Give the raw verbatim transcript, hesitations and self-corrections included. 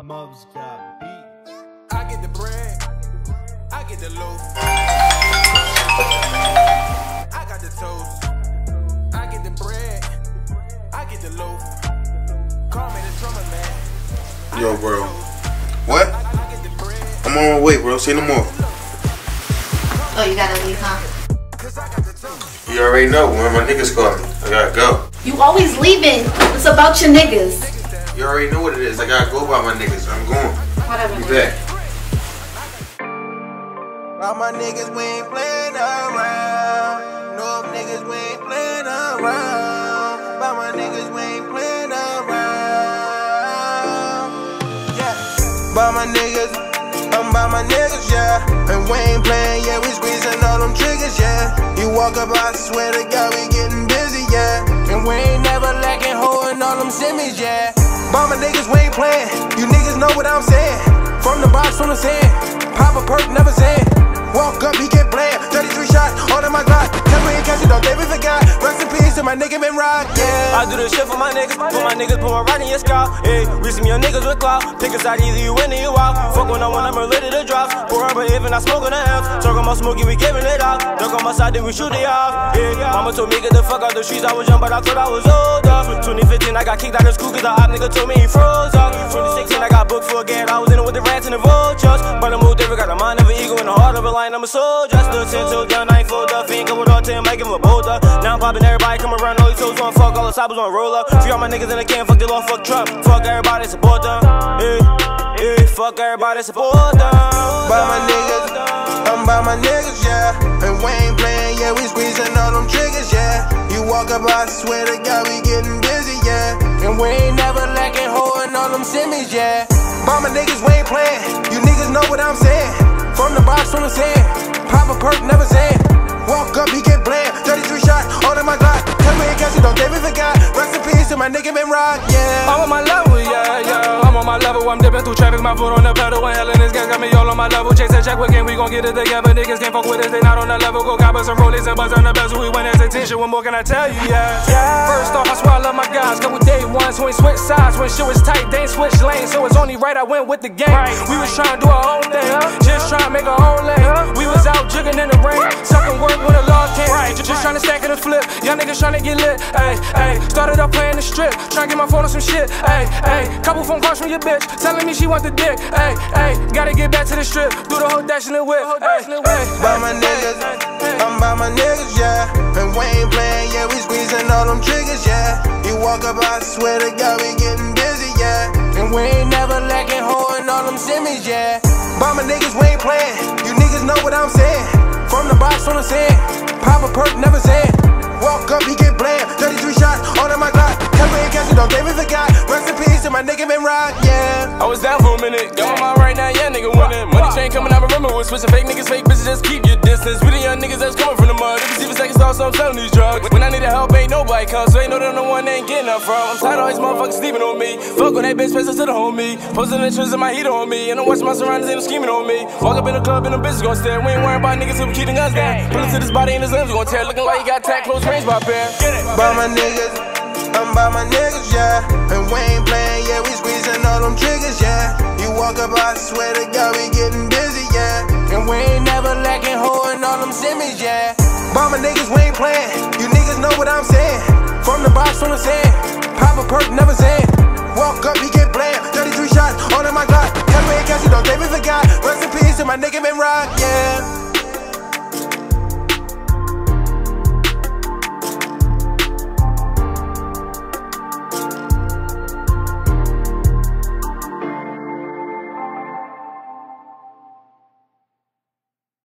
Mubs got beats. I get the bread, I get the loaf. I got the toast. I get the bread, I get the loaf. Call me the drummer, man. Yo, bro. What? I'm on my way, bro. Say no more. Oh, you gotta leave, huh? You already know when my niggas call me. I gotta go. You always leaving. It's about your niggas. You already know what it is. I gotta go by my niggas. I'm going. Whatever. Be back. All my niggas, we ain't playing around. No niggas, we ain't playing around. All my niggas, we ain't playing around. Yeah. By my niggas, I'm by my niggas, yeah. And we ain't playing, yeah. We squeezing all them triggers, yeah. You walk up, I swear to God, we getting busy, yeah. And we ain't never lacking, holding all them simmies, yeah. By my niggas, we ain't playing. You niggas know what I'm saying. From the box, from the sand. Pop a perk, never saying. Walk up, he get bland. thirty-three shots, all in my Glock. Tell me ain't catch it, don't they be forgot. Rest in peace to my nigga been rock, yeah. I do this shit for my niggas. Put my niggas, put my right in your scalp. Hey, we some young niggas with clout. Pick a side, either you in or you out. Fuck when I want, I'm related to drops. Pour up a hip and I smoke on the house. Talk on my smoky, we giving it out. Duck on my side, then we shoot it off. Yeah, mama told me get the fuck out the streets. I was young, but I thought I was older. twenty fifteen, I got kicked out of school cause the op nigga told me he froze up. twenty sixteen, I got booked for a gang. I was in it with the rats and the vultures. But I moved different, got a mind of an eagle and the heart of a lion. I'm a soldier. Stood ten till down, I ain't fold up. Fiend couple all ten, might give him a boulder. Now I'm popping everybody, come around, all these toes on fuck, all the stoppers on roll up. Free all my niggas in the can, fuck the law, fuck Trump. Fuck everybody, support them. Hey, hey, fuck everybody, support them. By my niggas, I'm by my niggas, yeah. And we ain't playing, yeah. We squeezing all them triggers, yeah. You walk up, I swear to God, we getting busy, yeah. And we ain't never lacking, holding all them simmies, yeah. By my niggas, we ain't playing. You niggas know what I'm saying. From the box, from the sand. Pop a perk, never saying. Walk up, he get bland. thirty-three shots, all in my Glock. Tell me ain't catch it, don't they be forgot. Rest in peace to my nigga been rock, yeah. I'm on my level, yeah, yeah. I'm on my level, I'm dipping through traffic. My foot on the pedal, and hell in this gas got me all on my level. Chase and check, what game we gon' get it together. Niggas can't fuck with us, they not on the level. Go cop us some rollies and buzz on the bezel. We win as a team, what more can I tell you, yeah, yeah. First off, I swear I love my guys. Couple day ones, when we switch sides. When shit was tight, they ain't switch lanes. So it's only right I went with the game. We was trying to do our own thing, just trying to make our own lane. We was out jigging in the rain, sucking work when the law came. Just, just trying to stack it and flip. Young niggas trying to get lit. Ayy, ayy. Started up playing the strip. Trying to get my phone on some shit. Ayy, ayy. Couple phone calls from your bitch telling me she want the dick. Ayy, ayy. Gotta get back to the strip. Do the whole dash in the whip. Ayy, by my niggas, I'm by my niggas, yeah. And we ain't playing, yeah. We squeezing all them triggers, yeah. You walk up, I swear to God, we getting busy, yeah. And we ain't never lacking, holding all them simmies, yeah. By my niggas, we ain't playing. You niggas know what I'm saying. From the box, from the sand. Pop a perk, never saying. Walk up, he get bland. thirty-three shots, all in my Glock. Tell me ain't catch it, don't they be forgot. Rest in peace to my nigga been rock, yeah. I was down for a minute, got my mind right now, yeah, nigga winning. Money chain coming, I remember we're switching fake niggas, fake bitches, just keep your distance. We the young niggas that's coming from the mud. If you see for seconds, also I'm selling these drugs. When I need help, ain't nobody come, so ain't no the one they ain't getting up from. I'm tired of all these motherfuckers sleeping on me. Fuck when they bitch faces to the homie. Posting the trends in my heat on me. And I'm watching my surroundings and I'm scheming on me. Walk up in the club and the bitches gon' stare. We ain't worrying about niggas who keep the guns down. Pull it to this body and his limbs gon' tear. Looking like he got tagged close range by pair. By my niggas, I'm by my niggas, yeah. And we ain't playing, yeah. We squeezing all them triggers, yeah. You walk up, I swear to God, we getting busy, yeah. And we ain't never lacking, holding all them simmies, yeah. By my niggas, we ain't playing. You niggas know what I'm saying. From the box, from the sand. Pop a perk, never saying. Walk up, he get bland. thirty-three shots, all in my Glock. Tell me ain't catch it, don't they be forgot. Rest in peace to my nigga been rock, yeah.